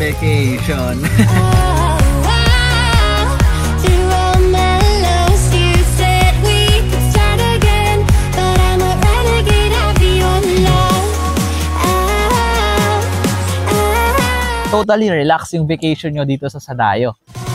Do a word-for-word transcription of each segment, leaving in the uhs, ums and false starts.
vacation. Totally relax yung vacation nyo dito sa Sadayo.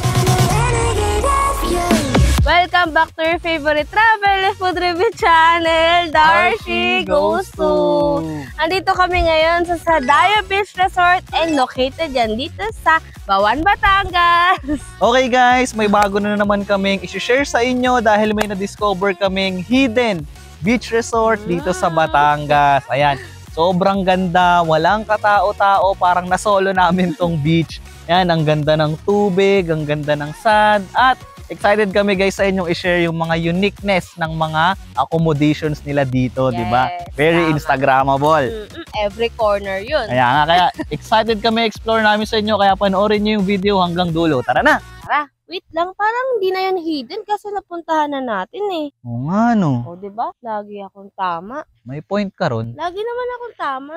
Welcome back to your favorite travel and food review channel, Darcy Goes To. Andito kami ngayon sa Sadayo Beach Resort and located yan dito sa Bawan, Batangas. Okay guys, may bago na naman kaming i-share sa inyo dahil may na-discover kaming hidden beach resort dito sa Batangas. Ayan. Sobrang ganda, walang katao-tao, parang nasolo namin tong beach. Yan, ang ganda ng tubig, ang ganda ng sand, at excited kami guys sa inyong i-share yung mga uniqueness ng mga accommodations nila dito, yes, di ba? Very tama. Instagrammable. Mm-mm, every corner yun. Kaya nga, kaya excited kami explore namin sa inyo, kaya panoorin nyo yung video hanggang dulo. Tara na! Tara! Wait lang, parang hindi na yun hidden kasi napuntahan na natin eh. Oo nga no. O diba? Lagi akong tama. May point ka ron. Lagi naman akong tama.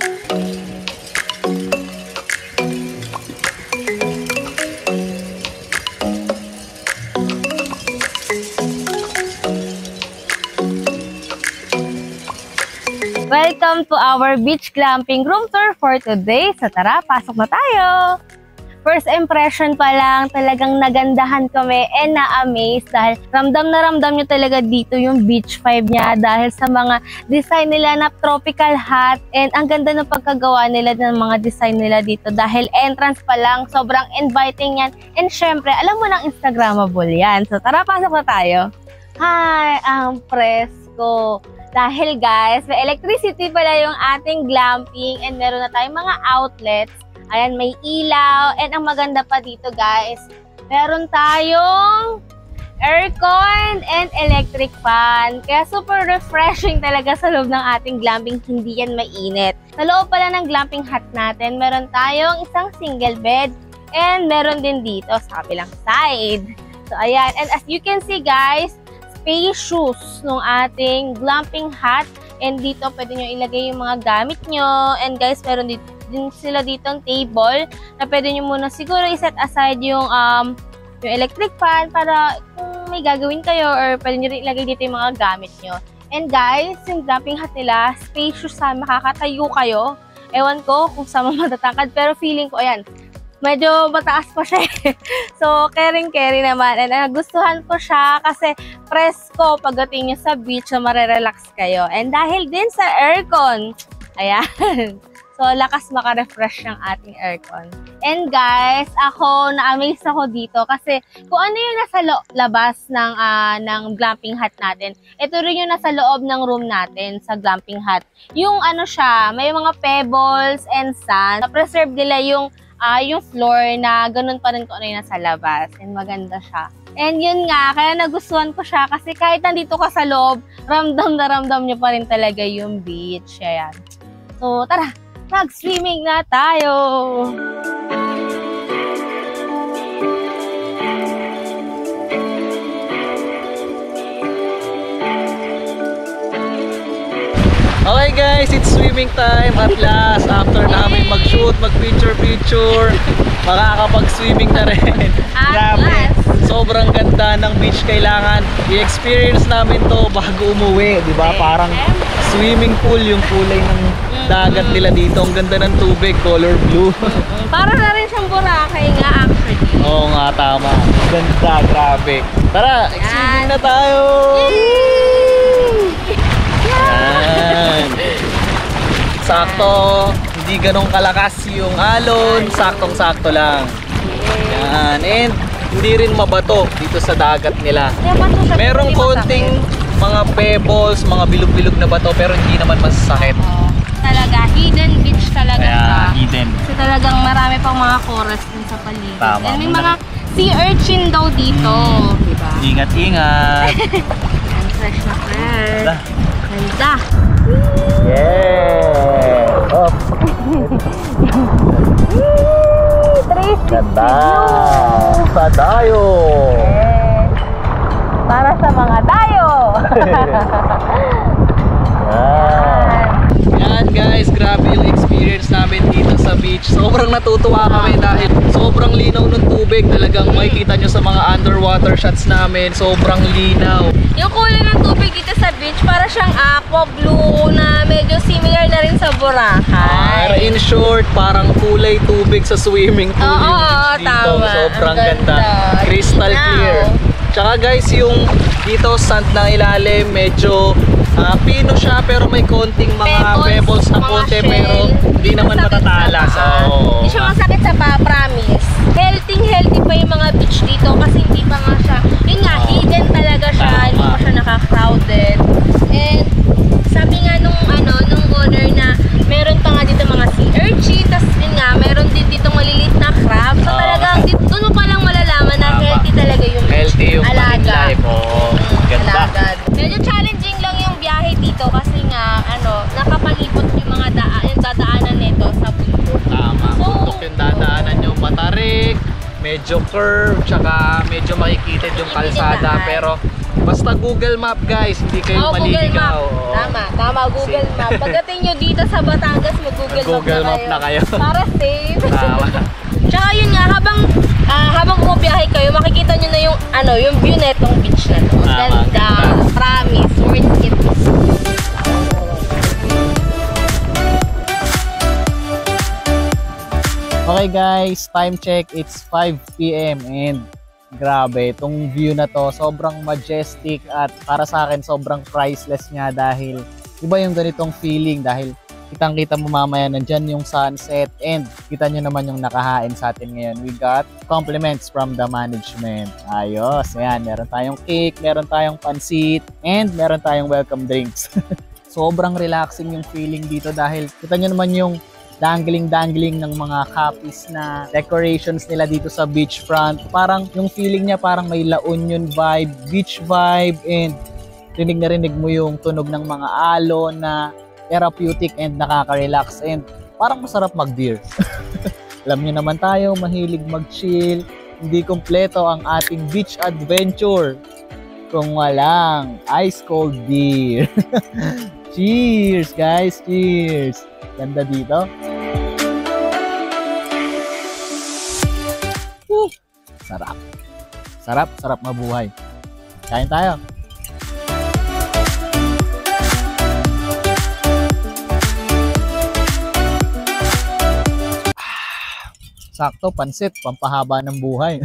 Welcome to our beach glamping room tour for today. So tara, pasok na tayo! First impression pa lang, talagang nagandahan kami and na-amaze dahil ramdam na ramdam nyo talaga dito yung beach vibe niya dahil sa mga design nila na tropical hut, and ang ganda ng pagkagawa nila ng mga design nila dito dahil entrance pa lang, sobrang inviting yan, and syempre, alam mo nang Instagrammable yan. So tara, pasok na tayo. Hi, ang presko! Dahil guys, may electricity pala yung ating glamping and meron na tayong mga outlets. Ayan, may ilaw. And ang maganda pa dito guys, meron tayong aircon and electric fan. Kaya super refreshing talaga sa loob ng ating glamping, hindi yan mainit. Sa loob pala ng glamping hut natin, meron tayong isang single bed and meron din dito sa kabilang side. So ayan, and as you can see guys, spacious nung ating glamping hut. And dito pwede nyo ilagay yung mga gamit nyo. And guys, meron dito din sila ditong table na pwede nyo muna siguro i-set aside yung um, yung electric fan para kung may gagawin kayo, or pwede nyo rin ilagay dito yung mga gamit nyo. And guys, yung glamping hut nila, spacious sa makakatayo kayo. Ewan ko kung sa mga matatangkad, pero feeling ko, ayan, medyo mataas pa siya eh. So, caring-caring naman. And nagustuhan ko siya kasi presko pagdating nyo sa beach na marerelax kayo. And dahil din sa aircon, ayan. So, lakas maka-refresh ng ating aircon. And guys, ako, na-amaze ako dito kasi kung ano yung nasa labas ng, uh, ng glamping hut natin, ito rin yung nasa loob ng room natin sa glamping hut. Yung ano siya, may mga pebbles and sand. Na-preserve nila yung, uh, yung floor na ganun pa rin kung ano yung nasa labas. And maganda siya. And yun nga, kaya nagustuhan ko siya kasi kahit nandito ka sa loob, ramdam na ramdam nyo pa rin talaga yung beach. Ayan. So, tara! Mag-swimming na tayo! Okay guys, it's swimming time at last. After namin mag-shoot, mag-picture-picture, makakapag-swimming na rin. Grabe! Sobrang ganda ng beach. Kailangan i-experience namin to bago umuwi, di ba? Parang swimming pool yung kulay ng dagat nila dito. Ang ganda ng tubig, color blue. Para na rin siyang Boracay nga actually. Oo nga, tama. Ganda, grabe. Tara, swimming na tayo! Yan! Sakto, hindi ganong kalakas yung alon, saktong-sakto lang. Yan, and hindi rin mabato dito sa dagat nila. Merong konting mga pebbles, mga bilog-bilog na bato, pero hindi naman masasakit. Talaga, hidden beach talaga siya. Kaya, hidden. So talagang marami pang mga corals din sa paligid. Tama. And may mga sea urchin daw dito. Diba? Ingat-ingat. And fresh na fresh. Ganda. Ganda. Yeah! Oh. Ganda! Sadayo! Yes. Para sa mga tayo! Yan. Yan guys, grabe yung experience namin dito sa beach. Sobrang natutuwa kami dahil sobrang linaw ng tubig. Talagang makikita nyo sa mga underwater shots namin. Sobrang linaw. Yung kulay ng tubig dito sa beach, para siyang aqua blue na medyo similar na rin sa Boracay. Ah, in short, parang kulay tubig sa swimming pool Oo, yung oo, beach dito. tama. Sobrang Ang ganda. ganda. Crystal Linaw. clear. Tsaka guys, yung dito sand ng ilalim, medyo ah, pino siya pero may konting mga pebbles na mga konti shell. pero hindi naman masakit sa matatalas. paa. Oo. Hindi siya masakit sa paa, promise. Healthy, healthy pa yung mga beach dito kasi hindi pa nga siya, yun nga, Oo. hidden talaga siya, Tama. hindi pa siya naka-crowded. And sabi nga nung ano, nung owner na meron pa nga dito mga sea urchin, tas yun nga, meron din dito maliliit na crab. So Oo. talagang dito, doon mo palang malalaman na Tama. healthy talaga yung beach. Healthy yung marine Alaga. life. Oo. Mm, Ganda. alagad. Medyo challenging lang yung biyahe dito kasi nga, ano, nakapalibot yung mga daan, yung dadaanan nito sa bundok. Tama. So, Bundok yung dadaanan yung matarik, medyo curve, tsaka medyo makikitid yung kalsada. Hindi Pero basta Google Map guys, hindi kayo Oh, Google Map. maliligaw. Oo. Tama, tama, Google Map. Pagdating nyo dito sa Batangas, mag-Google Google Map, Map na kayo. Para safe. Tama. Tsaka yun nga, habang ah, habang bumabiyahe kayo, makikita nyo na yung ano, yung view netong beach na to. Tama, Ganda. ganda. Promise, worth it. Okay guys, time check, it's five p m and grabe, itong view na to sobrang majestic at para sa akin sobrang priceless nga dahil iba yung ganitong feeling dahil kitang kita mo mamaya nandyan yung sunset and kita nyo naman yung nakahain sa atin ngayon. We got compliments from the management. Ayos, ayan, meron tayong cake, meron tayong pansit and meron tayong welcome drinks. Sobrang relaxing yung feeling dito dahil kita nyo naman yung dangling-dangling ng mga copies na decorations nila dito sa beachfront. Parang yung feeling niya parang may La Union vibe, beach vibe, and rinig na rinig mo yung tunog ng mga alon na therapeutic and nakaka-relax and parang masarap mag-beer. Alam niyo naman tayo, mahilig mag-chill. Hindi kompleto ang ating beach adventure kung walang ice cold beer. Cheers guys, cheers! Ganda dito. Woo! Sarap. Sarap, sarap mabuhay. Kain tayo. Ah, sakto, pansit, pampahaba ng buhay.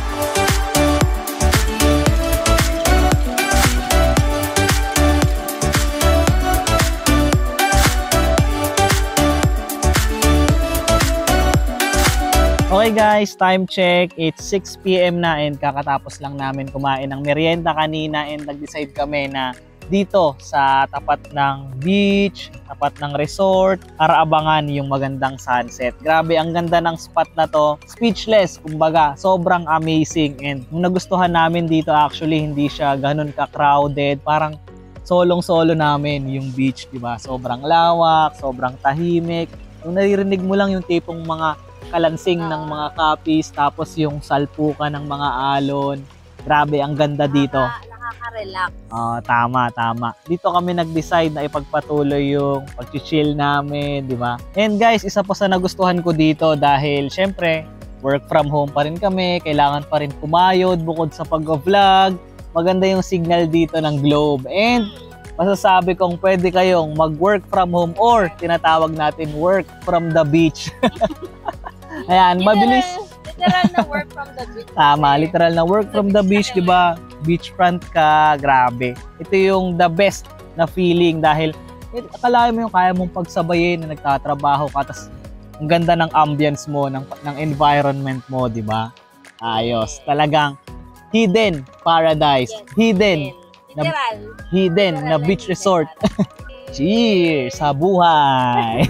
Okay guys, time check. It's six p m na and kakatapos lang namin kumain ng merienda kanina and nag-decide kami na dito sa tapat ng beach, tapat ng resort, para abangan yung magandang sunset. Grabe, ang ganda ng spot na to. Speechless, kumbaga. Sobrang amazing. And yung nagustuhan namin dito actually, hindi siya ganun ka-crowded. Parang solong-solo namin yung beach, di ba? Sobrang lawak, sobrang tahimik. Yung naririnig mo lang yung tipong mga kalansing ng mga copies, tapos yung salpukan ng mga alon. Grabe, ang ganda dito. Nakaka-relax. Oh, tama, tama. Dito kami nag-decide na ipagpatuloy yung pag-chill namin, di ba? And guys, isa pa sa nagustuhan ko dito dahil syempre, work from home pa rin kami, kailangan pa rin kumayod bukod sa pag-vlog. Maganda yung signal dito ng Globe. And masasabi kong pwede kayong mag-work from home or tinatawag natin work from the beach. Ayan, mabilis. Literal na work from the beach. Tama, literal na work from the beach, di ba? Beachfront ka, grabe. Ito yung the best na feeling dahil eh, akalain mo yung kaya mong pagsabayin na nagtatrabaho ka, tas ang ganda ng ambience mo, ng, ng environment mo, di ba? Ayos. Talagang hidden paradise. Yes, hidden. Na, Literal. hidden na beach resort. Cheers sa buhay!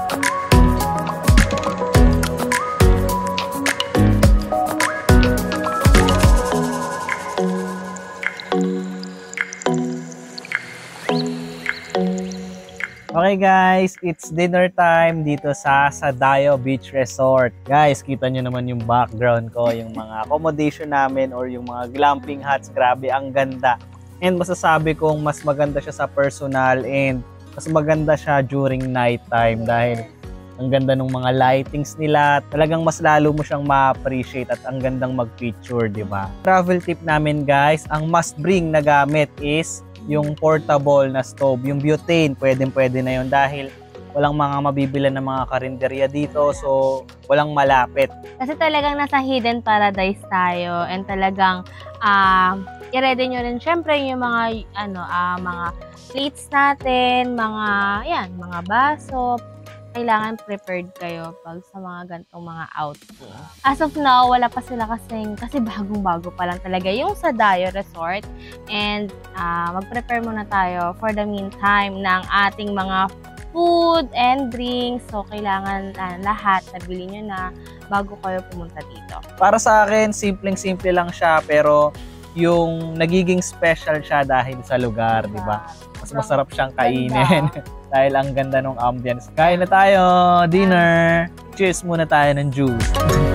Okay guys, it's dinner time dito sa Sadayo Beach Resort. Guys, kita nyo naman yung background ko, yung mga accommodation namin or yung mga glamping huts. Grabe, ang ganda. And masasabi kong mas maganda siya sa personal and mas maganda siya during night time dahil Ang ganda ng mga lightings nila. Talagang mas lalo mo siyang ma-appreciate at ang gandang mag-picture, di ba? Travel tip namin guys, ang must bring na gamit is yung portable na stove. Yung butane, pwedeng-pwede na yun dahil walang mga mabibilan ng mga karinderya dito. So, walang malapit. Kasi talagang nasa hidden paradise tayo and talagang uh, i-ready nyo rin syempre yung mga ano uh, mga plates natin, mga yan, mga baso. Kailangan prepared kayo pag sa mga gantong mga outing. As of now, wala pa sila kasing, kasi bagong-bago pa lang talaga yung sa Dayo Resort. And uh, mag-prepare muna tayo for the meantime ng ating mga food and drinks. So, kailangan uh, lahat nabili nyo na bago kayo pumunta dito. Para sa akin, simpleng-simple lang siya pero yung nagiging special siya dahil sa lugar, di ba? Mas masarap siyang kainin dahil ang ganda ng ambience. Kain na tayo, dinner. Cheers muna tayo ng juice.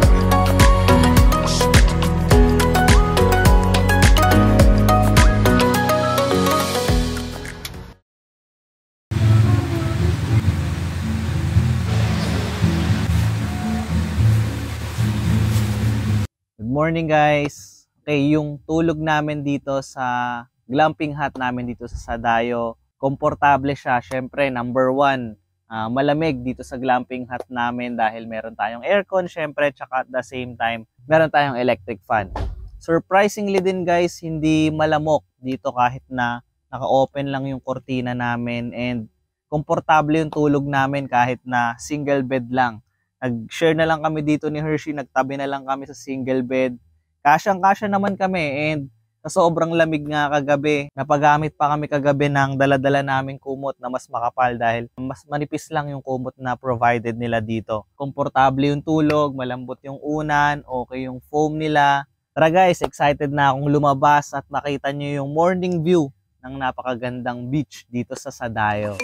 Good morning guys. Okay, yung tulog namin dito sa glamping hut namin dito sa Sadayo, komportable siya. Syempre, number one, uh, malamig dito sa glamping hut namin dahil meron tayong aircon, syempre, tsaka at the same time, meron tayong electric fan. Surprisingly din guys, hindi malamok dito kahit na naka-open lang yung kortina namin and komportable yung tulog namin kahit na single bed lang. Nag-share na lang kami dito ni Hershey, nagtabi na lang kami sa single bed. Kasyang-kasya naman kami and sa sobrang lamig nga kagabi, napagamit pa kami kagabi ng dala-dala naming kumot na mas makapal dahil mas manipis lang yung kumot na provided nila dito. Komportable yung tulog, malambot yung unan, okay yung foam nila. Tara guys, excited na akong lumabas at makita nyo yung morning view ng napakagandang beach dito sa Sadayo.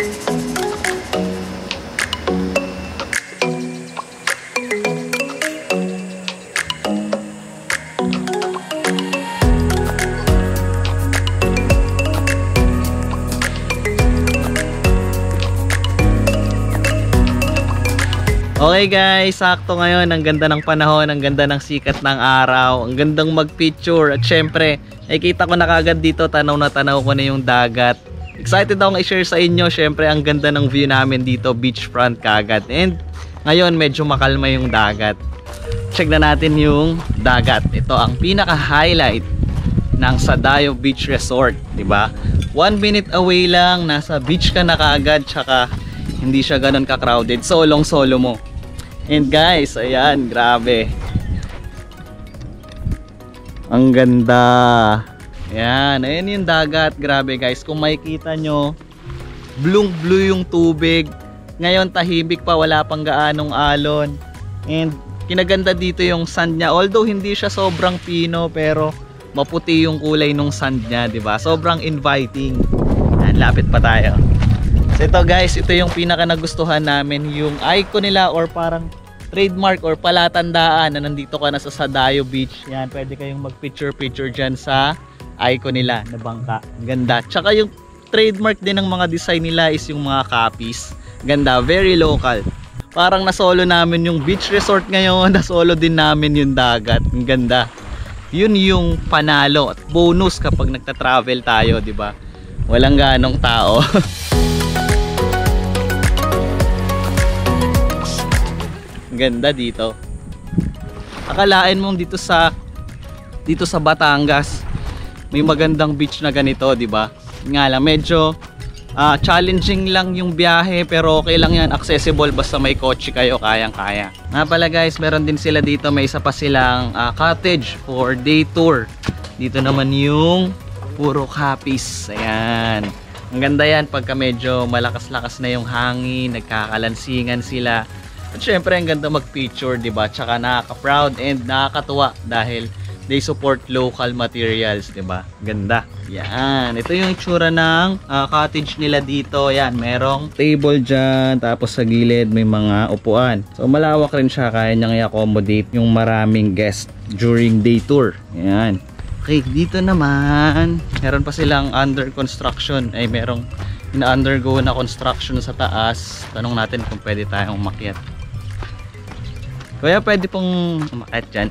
Okay guys, sakto ngayon, ang ganda ng panahon, ang ganda ng sikat ng araw, ang gandang mag-picture at syempre, nakikita ko na kagad dito, tanaw na tanaw ko na yung dagat. Excited akong i-share sa inyo, syempre ang ganda ng view namin dito, beachfront kagad. And ngayon medyo makalma yung dagat. Check na natin yung dagat. Ito ang pinaka-highlight ng Sadayo Beach Resort, di ba? One minute away lang, nasa beach ka na kaagad, tsaka hindi siya ganun ka-crowded, solong-solo mo. And guys, ayan, grabe. Ang ganda. Ayan, ayan yung dagat. Grabe guys, kung makikita nyo, blue-blue yung tubig. Ngayon tahimik pa, wala pang gaanong alon. And kinaganda dito yung sand niya. Although hindi siya sobrang pino, pero maputi yung kulay ng sand niya, diba? Sobrang inviting. Ayan, lapit pa tayo. So ito guys, ito yung pinaka nagustuhan namin, yung icon nila or parang trademark or palatandaan na nandito ka na sa Sadayo Beach. Yan, pwede kayong mag-picture picture dyan sa icon nila na bangka. Ganda. Tsaka yung trademark din ng mga design nila is yung mga copies. Ganda, very local. Parang nasolo namin yung beach resort ngayon, nasolo din namin yung dagat. Ang ganda. Yun yung panalo at bonus kapag nagta-travel tayo, di ba? Walang ganong tao. Ganda dito. Akalain mo dito sa dito sa Batangas may magandang beach na ganito, di ba? Nga lang medyo uh, challenging lang yung biyahe pero okay lang yan, accessible basta may kotse kayo, kayang-kaya. Nga pala guys, meron din sila dito, may isa pa silang uh, cottage for day tour. Dito naman yung puro copies. Ayan. Ang ganda yan pagka medyo malakas-lakas na yung hangin, nagkakalansingan sila. At syempre ang ganda mag-picture, diba? Tsaka nakaka-proud and nakakatuwa dahil they support local materials, diba? Ganda. Yan. Ito yung itsura ng uh, cottage nila dito. Yan. Merong table dyan. Tapos sa gilid may mga upuan. So malawak rin siya. Kaya niyang i-accommodate yung maraming guest during day tour. Yan. Okay. Dito naman meron pa silang under construction. Ay merong ina-undergo na construction sa taas. Tanong natin kung pwede tayong umakyat. Kuya, pwede pong umakyat dyan?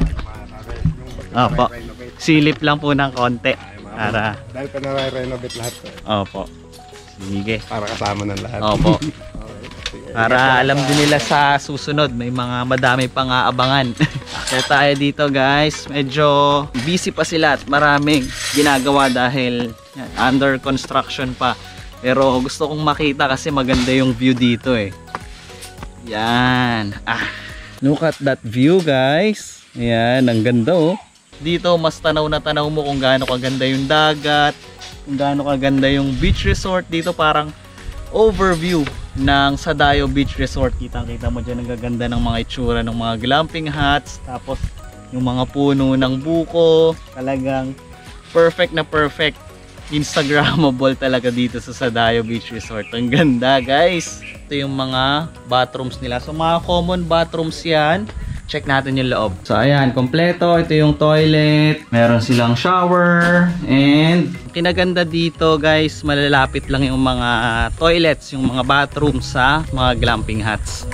Opo. Silip lang po ng konti. Para... Dahil pa na-renovate lahat ko. Opo. Sige. Para kasama ng lahat. Opo. Para alam din nila sa susunod, may mga madami pang aabangan. Kaya tayo dito guys, medyo busy pa sila at maraming ginagawa dahil yan, under construction pa. Pero gusto kong makita kasi maganda yung view dito eh. Yan. Ah, look at that view guys. Yan, ang ganda oh. Dito mas tanaw na tanaw mo kung gaano kaganda yung dagat, kung gaano kaganda yung beach resort. Dito parang overview ng Sadayo Beach Resort. Kitang-kita mo dyan ang gaganda ng mga itsura ng mga glamping huts. Tapos yung mga puno ng buko. Talagang perfect na perfect. Instagrammable talaga dito sa Sadayo Beach Resort. Ang ganda guys. Ito yung mga bathrooms nila. So mga common bathrooms yan. Check natin yung loob. So ayan, kompleto. Ito yung toilet. Meron silang shower. And kinaganda dito guys, malalapit lang yung mga toilets, yung mga bathrooms sa mga glamping huts.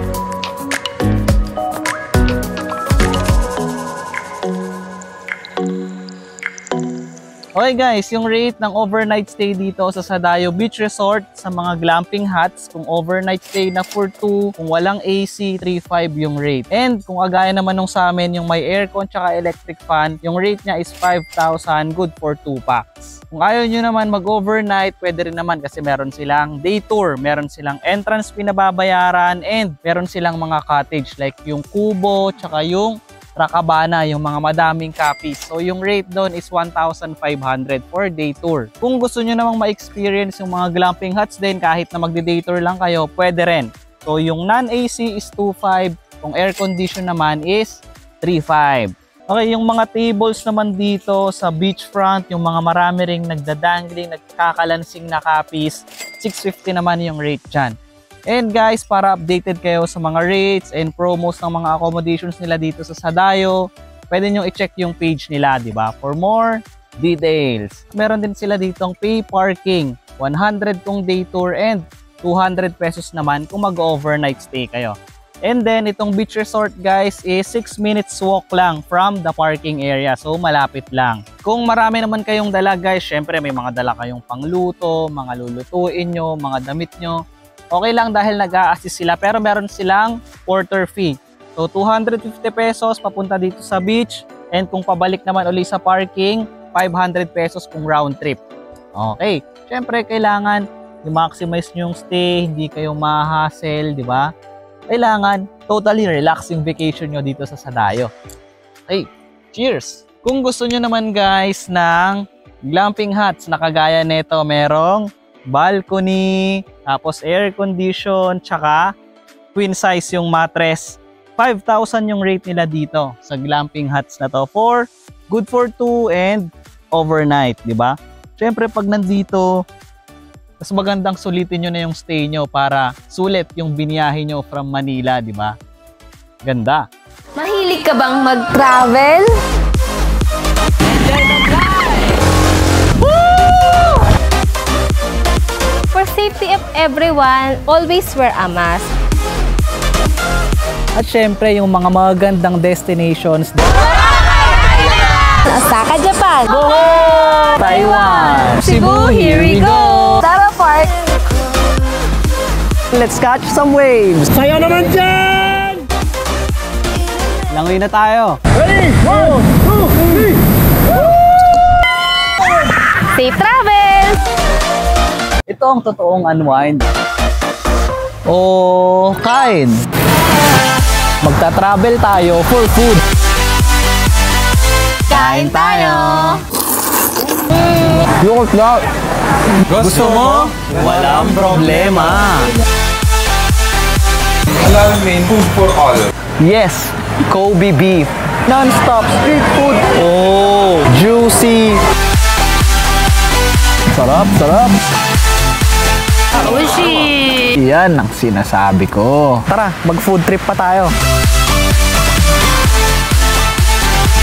Okay guys, yung rate ng overnight stay dito sa Sadayo Beach Resort sa mga glamping huts, kung overnight stay na for two, kung walang A C, three five yung rate. And kung agaya naman nung sa amin, yung may aircon tsaka electric fan, yung rate niya is five thousand, good for two packs. Kung ayaw nyo naman mag-overnight, pwede rin naman kasi meron silang day tour, meron silang entrance pinababayaran, and meron silang mga cottage like yung kubo tsaka yung Rakabana, yung mga madaming copies. So yung rate doon is one thousand five hundred for day tour. Kung gusto nyo namang ma-experience yung mga glamping huts din, kahit na magde-day tour lang kayo, pwede rin. So yung non-A C is two five, kung air condition naman is three five. Okay, yung mga tables naman dito sa beachfront, yung mga marami ring nagdadangling, nagkakalansing na copies, six fifty naman yung rate dyan. And guys, para updated kayo sa mga rates and promos ng mga accommodations nila dito sa Sadayo, pwede nyo i-check yung page nila, di ba? For more details. Meron din sila ditong pay parking, one hundred kung day tour and two hundred pesos naman kung mag-overnight stay kayo. And then, itong beach resort guys is six minutes walk lang from the parking area. So, malapit lang. Kung marami naman kayong dala guys, syempre may mga dala kayong pangluto, mga lulutuin nyo, mga damit nyo. Okay lang dahil nag-a-assist sila, pero meron silang porter fee. So two hundred fifty pesos papunta dito sa beach, and kung pabalik naman uli sa parking, five hundred pesos kung round trip. Okay, syempre kailangan i-maximize nyo yung stay, hindi kayo ma-hassle, di ba? Kailangan totally relax yung vacation nyo dito sa Sadayo. Okay, cheers! Kung gusto nyo naman guys ng glamping huts na kagaya nito, merong balcony, tapos air condition, tsaka queen size yung mattress. five thousand yung rate nila dito sa glamping huts na to for good for two and overnight, di ba? Syempre pag nandito, mas magandang sulitin nyo na yung stay nyo para sulit yung biniyahe nyo from Manila, di ba? Ganda. Mahilig ka bang mag-travel? For safety of everyone, always wear a mask. At syempre, yung mga magandang destinations. Osaka, Japan. Taiwan. Cebu, here we go. Tara Park. Let's catch some waves. Saya naman dyan! Langoy na tayo. Ready? One, two, three. Safe travel! Ito ang totoong unwind. O kain. Magta-travel tayo for food. Kain tayo! Yung na. Gusto mo? Walang problema. Alamin, food for all. Yes, Kobe beef. Non-stop street food. Oh, juicy. Sarap, sarap. Ushi! Yan ang sinasabi ko. Tara, mag-food trip pa tayo.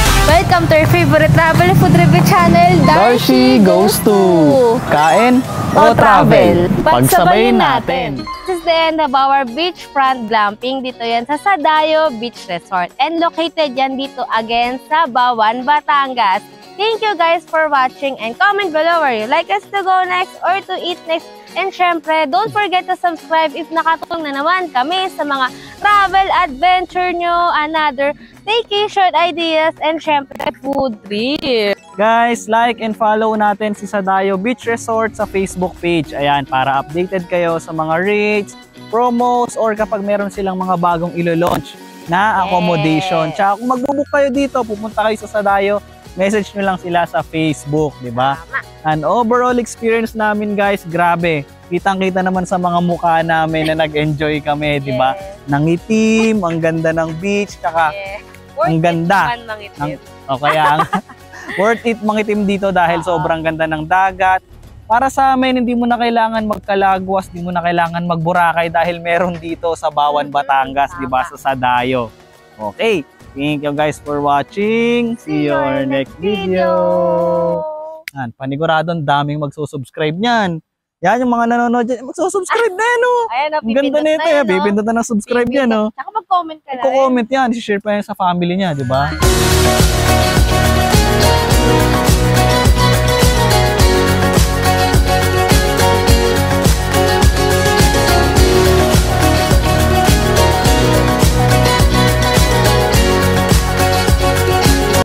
Welcome to your favorite travel food review channel, Darcy Goes To. Kain, o travel. Pagsabayin natin. This is the end of our beachfront glamping. Dito yan sa Sadayo Beach Resort. And located yan dito again sa Bawan, Batangas. Thank you guys for watching and comment below where you like us to go next or to eat next. And syempre, don't forget to subscribe if nakatulong na naman kami sa mga travel adventure nyo, another vacation ideas, and syempre, food trip. Guys, like and follow natin si Sadayo Beach Resort sa Facebook page. Ayan, para updated kayo sa mga rates, promos, or kapag meron silang mga bagong ilo-launch na accommodation. Yes. Tsaka kung magbubook kayo dito, pupunta kayo sa Sadayo, message nyo lang sila sa Facebook, di ba? An overall experience namin, guys, grabe. Kitang-kita naman sa mga mukha namin na nag-enjoy kami, di ba? Yes. Nangitim, ang ganda ng beach, tsaka Yeah. ang ganda. Naman mangitim. Ang, o kaya, ang, worth it mangitim dito dahil Oo. sobrang ganda ng dagat. Para sa amin, hindi mo na kailangan magkalagwas, hindi mo na kailangan magburakay dahil meron dito sa Bawan, Mhm, Batangas, di ba? Sa Sadayo. Okay. Thank you guys for watching. See you on our next video. Yan, paniguradong daming magsusubscribe niyan. Yan, yung mga nanonood dyan, magsusubscribe na yan, oh. Ayan, no, Ang ganda nito, yan, eh. no? Pipindot na ng subscribe yan, oh. Saka mag-comment ka na rin. Kung comment yan, share pa yan sa family niya, di ba?